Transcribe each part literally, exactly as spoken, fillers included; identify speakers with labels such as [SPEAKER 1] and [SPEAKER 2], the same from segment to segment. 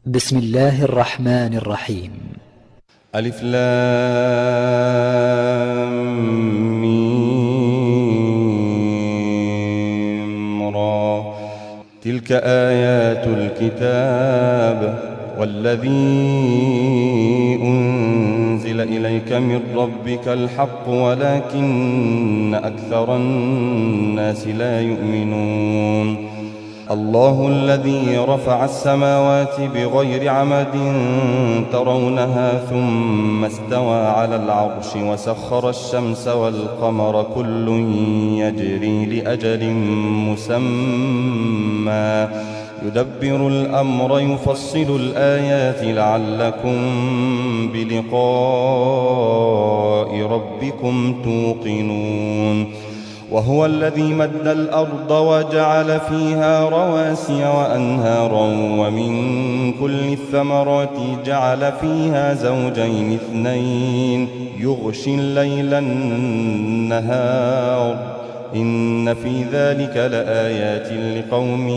[SPEAKER 1] بسم الله الرحمن الرحيم.
[SPEAKER 2] ألف لام ميم را. تلك آيات الكتاب والذي أنزل إليك من ربك الحق ولكن أكثر الناس لا يؤمنون. الله الذي رفع السماوات بغير عمد ترونها ثم استوى على العرش وسخر الشمس والقمر كل يجري لأجل مسمى يدبر الأمر يفصل الآيات لعلكم بلقاء ربكم توقنون. وهو الذي مد الأرض وجعل فيها رواسي وأنهارا ومن كل الثمرات جعل فيها زوجين اثنين يغشي الليل النهار إن في ذلك لآيات لقوم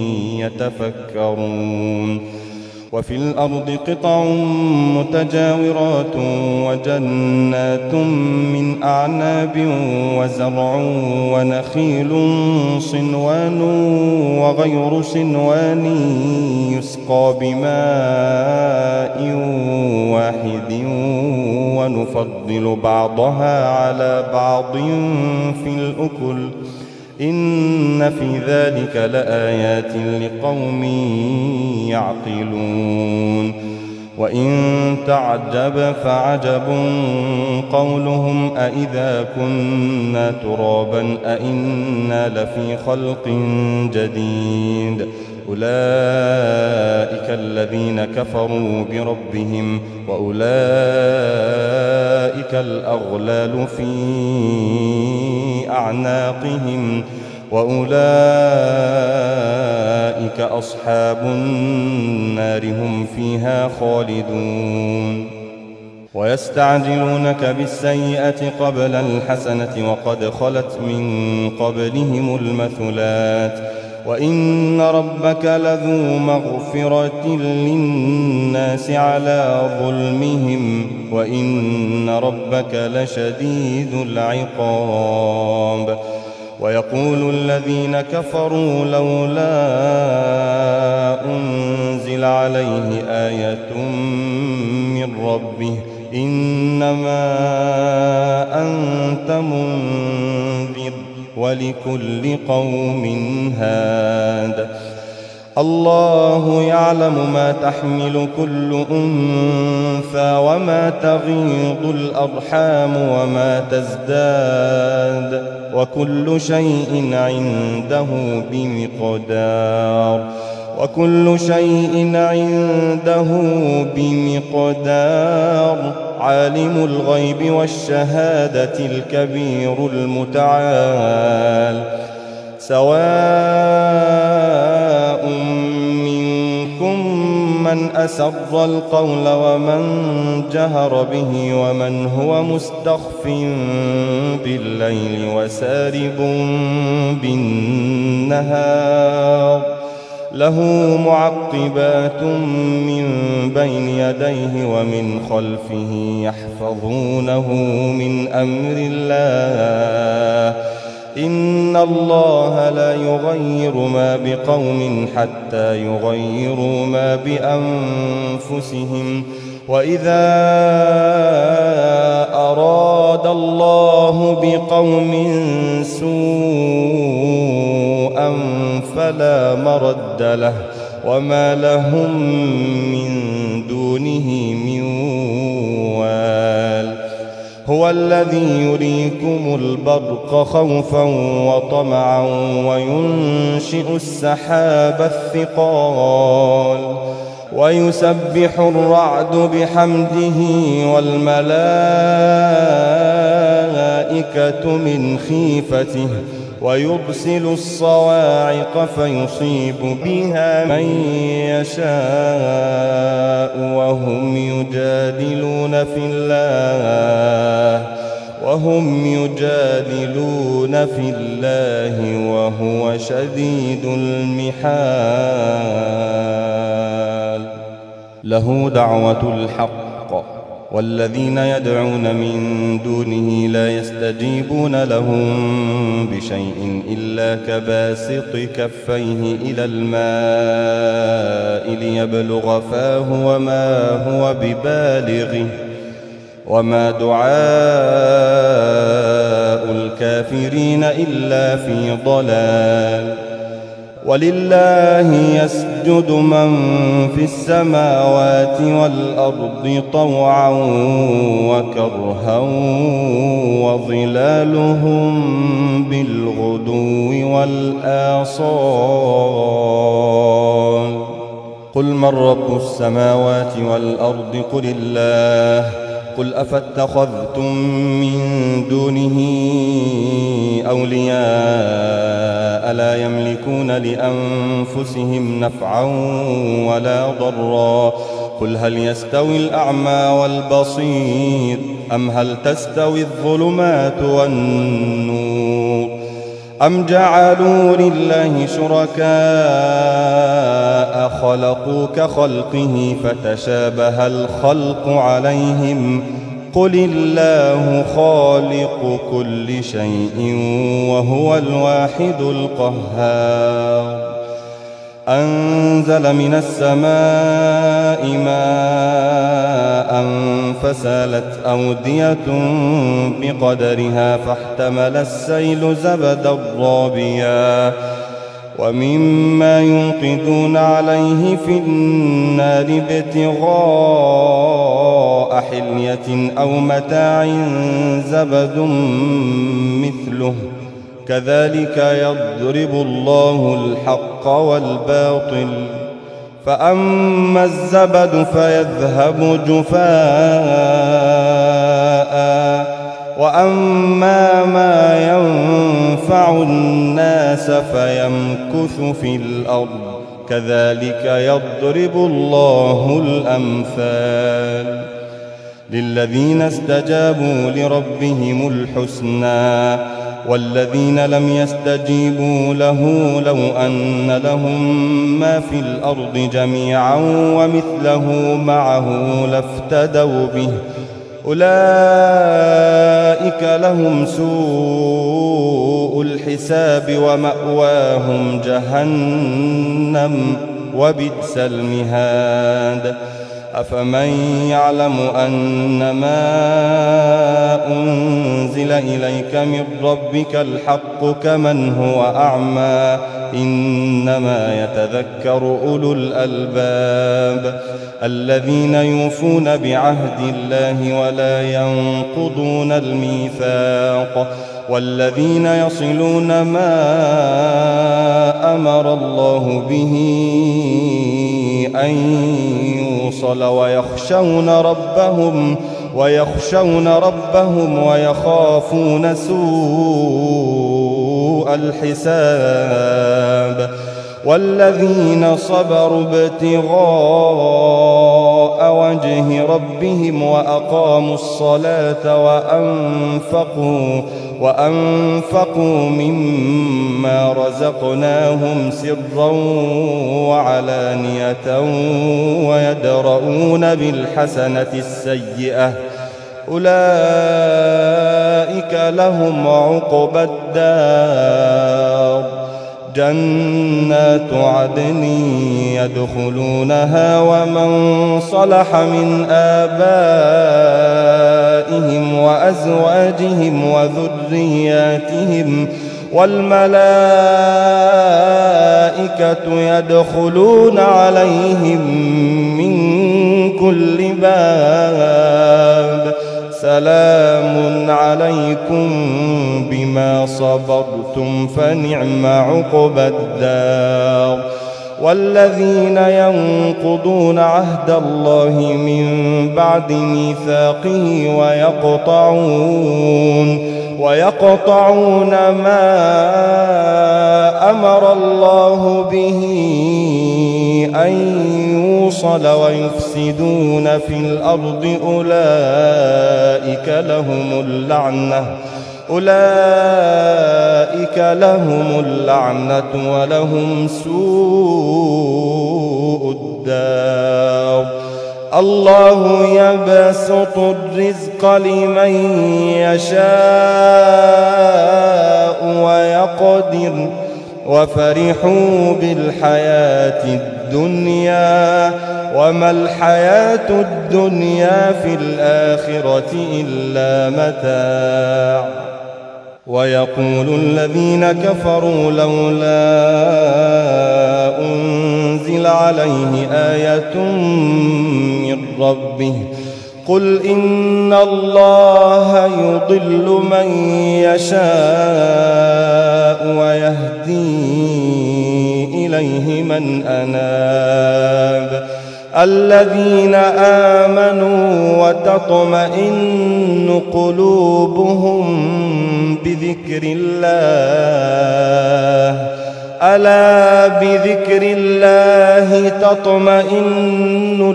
[SPEAKER 2] يتفكرون. وفي الأرض قطع متجاورات وجنات من أعناب وزرع ونخيل صنوان وغير صنوان يسقى بماء واحد ونفضل بعضها على بعض في الأكل إن في ذلك لآيات لقوم يعقلون. وإن تعجب فعجب قولهم أإذا كنا ترابا أإنا لفي خلق جديد أولئك الذين كفروا بربهم وأولئك الأغلال في أعناقهم وأولئك أصحاب النار هم فيها خالدون. ويستعجلونك بالسيئة قبل الحسنة وقد خلت من قبلهم المثلات وإن ربك لذو مغفرة للناس على ظلمهم وإن ربك لشديد العقاب. ويقول الذين كفروا لولا أنزل عليه آية من ربه إنما أنت منذر ولكل قوم هاد. الله يعلم ما تحمل كل أنثى وما تغيض الأرحام وما تزداد وكل شيء عنده بمقدار وكل شيء عنده بمقدار. عالم الغيب والشهادة الكبير المتعال. سواء منكم من أسر القول ومن جهر به ومن هو مستخف بالليل وسارب بالنهار له معقبات من بين يديه ومن خلفه يحفظونه من أمر الله إن الله لا يغير ما بقوم حتى يغيروا ما بأنفسهم وإذا أراد الله بقوم سوءا فلا مرد له وما لهم من دونه من وال. هو الذي يريكم البرق خوفا وطمعا وينشئ السحاب الثقال ويسبح الرعد بحمده والملائكة من خيفته ويرسل الصواعق فيصيب بها من يشاء وهم يجادلون في الله وهم يجادلون في الله وهو شديد المحال. له دعوة الحق والذين يدعون من دونه لا يستجيبون لهم بشيء إلا كباسط كفيه إلى الماء ليبلغ فاه وما هو ببالغه وما دعاء الكافرين إلا في ضلال. ولله يسجد من في السماوات والأرض طوعا وكرها وظلالهم بالغدو والآصال. قل من رب السماوات والأرض قل الله. قل أفاتخذتم من دونه أولياء لا يملكون لأنفسهم نفعا ولا ضرا. قل هل يستوي الأعمى والبصير أم هل تستوي الظلمات والنور أم جعلوا لله شركاء خلقوا كخلقه فتشابه الخلق عليهم قل الله خالق كل شيء وهو الواحد القهار. أنزل من السماء ماء فسالت أودية بقدرها فاحتمل السيل زبدا رابيا ومما يوقدون عليه في النار ابتغاء حلية أو متاع زبد مثله كذلك يضرب الله الحق والباطل فأما الزبد فيذهب جفاء وأما ما ينفع الناس فيمكث في الأرض كذلك يضرب الله الأمثال. للذين استجابوا لربهم الحسنى والذين لم يستجيبوا له لو أن لهم ما في الأرض جميعا ومثله معه لافتدوا به أولئك لهم سوء الحساب ومأواهم جهنم وبئس المهاد. أفمن يعلم أنما أنزل إليك من ربك الحق كمن هو أعمى إنما يتذكر أولو الألباب الذين يوفون بعهد الله ولا ينقضون الميثاق والذين يصلون ما أمر الله به أن يوصل ويخشون ربهم ويخشون ربهم ويخافون سوء الحساب والذين صبروا ابتغاء وجه ربهم وأقاموا الصلاة وأنفقوا وأنفقوا مما رزقناهم سرا وعلانية ويدرؤون بالحسنة السيئة أولئك لهم عقبى الدار جنات عدن يدخلونها ومن صلح من آبائهم وأزواجهم وذرياتهم والملائكة يدخلون عليهم من كل باب سلام عليكم بما صبرتم فنعم عقبى الدار. والذين ينقضون عهد الله من بعد ميثاقه ويقطعون ويقطعون ما أمر الله به أن يوصل ويفسدون في الأرض أولئك لهم اللعنة أولئك لهم اللعنة ولهم سوء الدار. الله يبسط الرزق لمن يشاء ويقدر وفرحوا بالحياة الدنيا وما الحياة الدنيا في الآخرة إلا متاع. ويقول الذين كفروا لولا أنزل عليه آية من ربه قل إن الله يضل من يشاء ويهدي إليه من أناب الذين آمنوا وتطمئن قلوبهم بذكر الله ألا بذكر الله تطمئن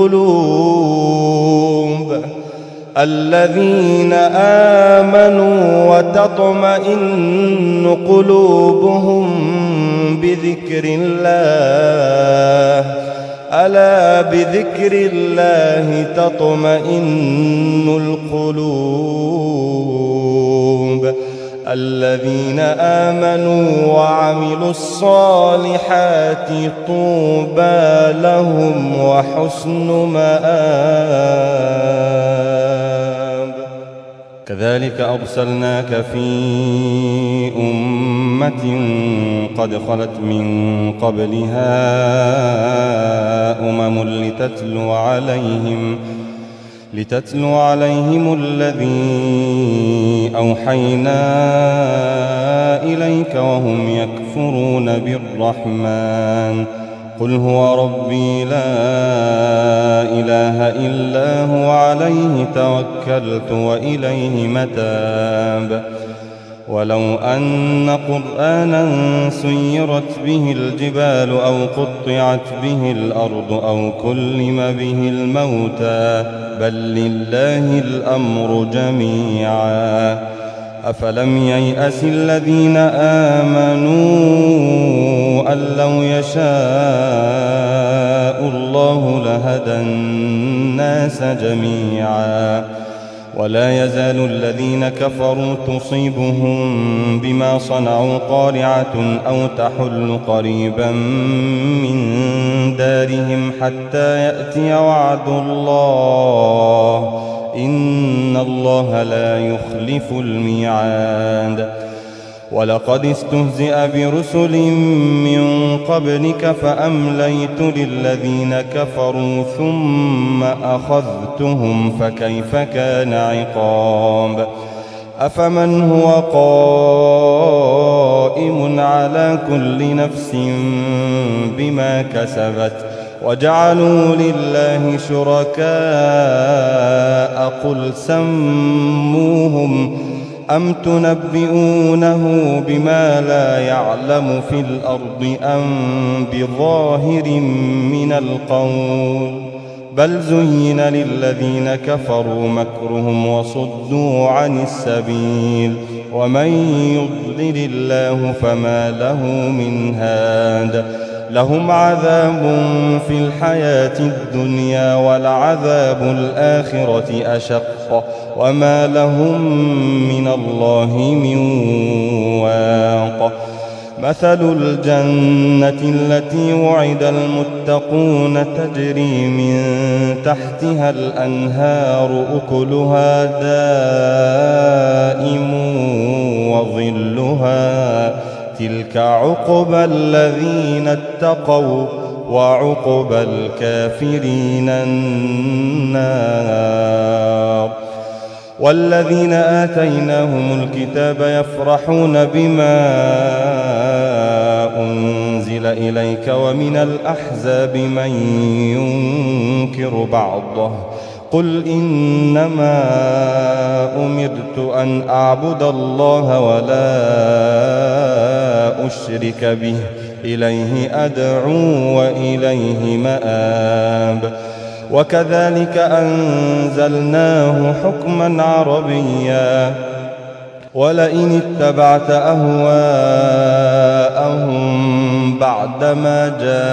[SPEAKER 2] القلوب الذين آمنوا وتطمئن قلوبهم بذكر الله ألا بذكر الله تطمئن القلوب الذين آمنوا وعملوا الصالحات طوبى لهم وحسن مآب. كذلك أرسلناك في أمة قد خلت من قبلها أمم لتتلو عليهم لتتلو عليهم الذي أوحينا إليك وهم يكفرون بالرحمن قل هو ربي لا إله إلا هو عليه توكلت وإليه متاب. ولو أن قرآنا سيرت به الجبال أو قطعت به الأرض أو كلم به الموتى بل لله الأمر جميعا أفلم ييأس الذين آمنوا أن لو يشاء الله لهدى الناس جميعا ولا يزال الذين كفروا تصيبهم بما صنعوا قارعة أو تحل قريبا من دارهم حتى يأتي وعد الله إن الله لا يخلف الميعاد. ولقد استهزئ برسل من قبلك فأمليت للذين كفروا ثم أخذتهم فكيف كان عقاب. أفمن هو قائم على كل نفس بما كسبت وجعلوا لله شركاء قل سموهم أم تنبئونه بما لا يعلم في الأرض أم بظاهر من القول بل زين للذين كفروا مكرهم وصدوا عن السبيل ومن يضلل الله فما له من هاد. لهم عذاب في الحياة الدنيا ولعذاب الآخرة أشق وما لهم من الله من واق. مثل الجنة التي وعد المتقون تجري من تحتها الأنهار أكلها دائم وظلها تلك عقبى الذين اتقوا وعقبى الكافرين النار. والذين آتيناهم الكتاب يفرحون بما أنزل إليك ومن الأحزاب من ينكر بعضه قل إنما أمرت أن أعبد الله ولا أشرك به إليه أدعو وإليه مآب. وكذلك أنزلناه حكما عربيا ولئن اتبعت أهواءهم بعدما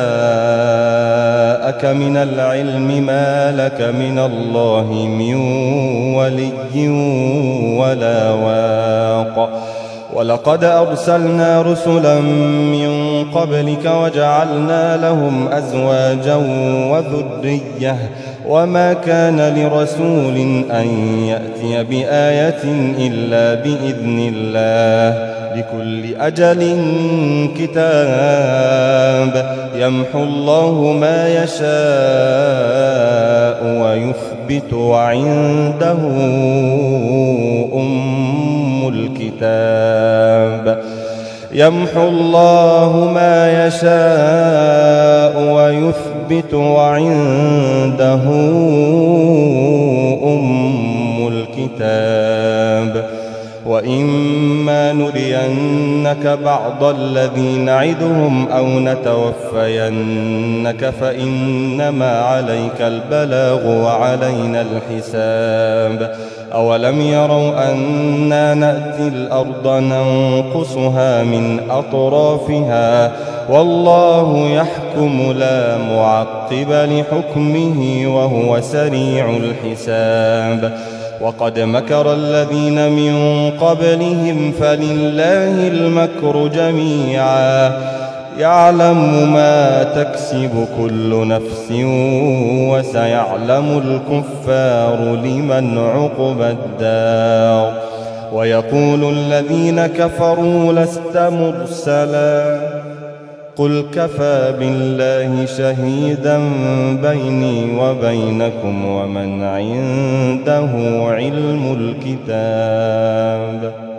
[SPEAKER 2] جاءك من العلم ما لك من الله من ولي ولا واق ولقد أرسلنا رسلا من قبلك وجعلنا لهم أزواجا وذرية وما كان لرسول أن يأتي بآية إلا بإذن الله لكل أجل كتاب يمحو الله ما يشاء ويثبت وعنده أم الكتاب يمحو الله ما يشاء ويثبت وعنده أم الكتاب وإما نرينك بعض الذي نعدهم أو نتوفينك فإنما عليك البلاغ وعلينا الحساب أولم يروا أنا نأتي الأرض ننقصها من أطرافها والله يحكم لا معقب لحكمه وهو سريع الحساب وقد مكر الذين من قبلهم فلله المكر جميعا يعلم ما تكسب كل نفس وسيعلم الكفار لمن عقبى الدار ويقول الذين كفروا لست مرسلا قل كفى بالله شهيدا بيني وبينكم ومن عنده علم الكتاب.